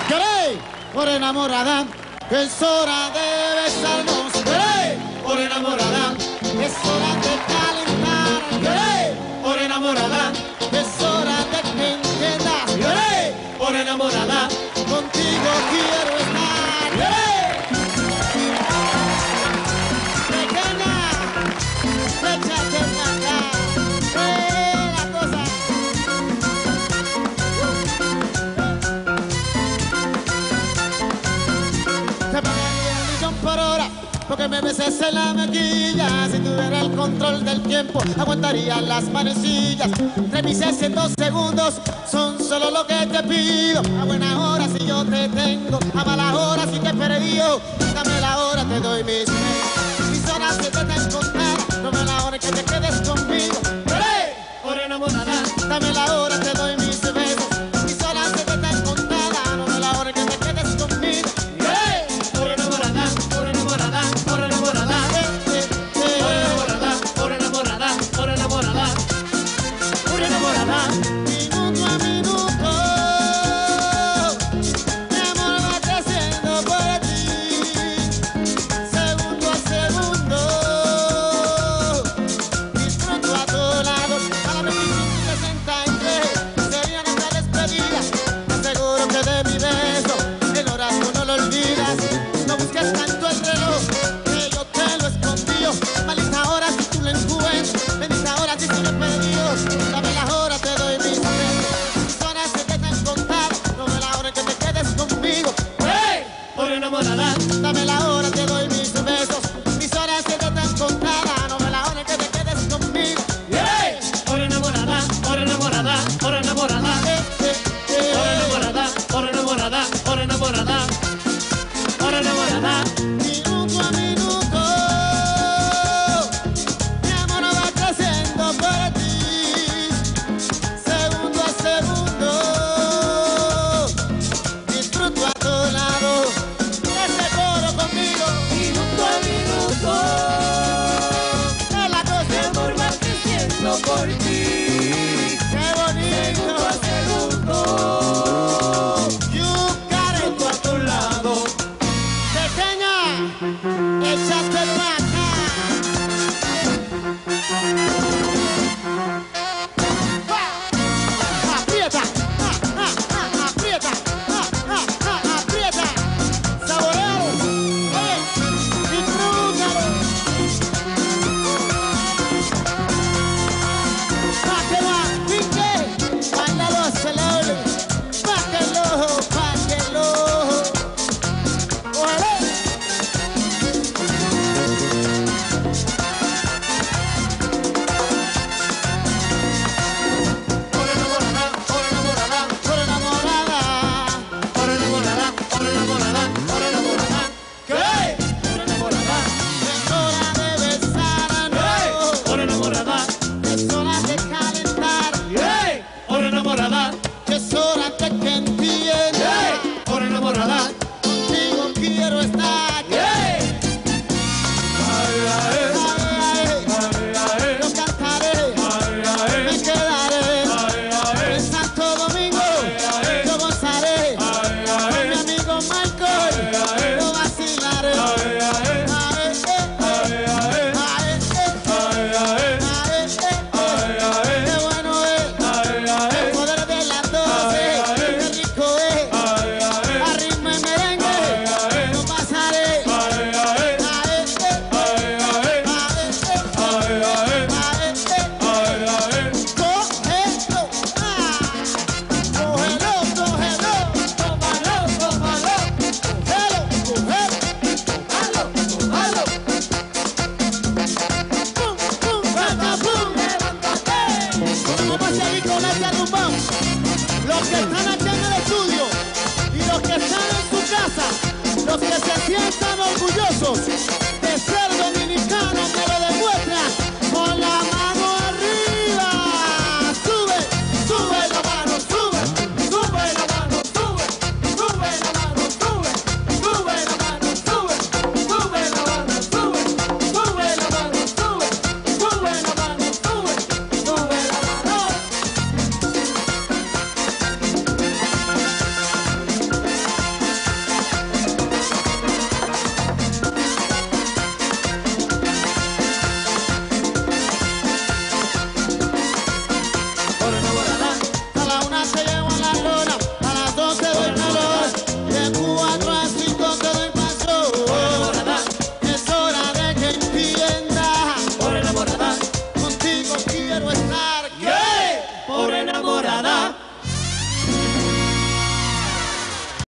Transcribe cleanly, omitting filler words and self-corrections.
Lloré por enamorada, que es hora de besarnos. Lloré por enamorada, que es hora de calentar. Lloré por enamorada, que es hora de que entiendas. Lloré por enamorada, contigo quiero estar. Lloré. Pequeña, échate para acá. La cosa. Te pagaría 1.000.000 por hora porque me beses en la mejilla. Si tuviera el control del tiempo, aguantaría las manecillas. 3 meses en 2 segundos son solo lo que te pido. A buena hora si yo te tengo, a mala hora si te he perdido. Dame la hora, te doy mis horas que te den contar. Dame la hora que te quedes conmigo. Por enamorada, dame la hora.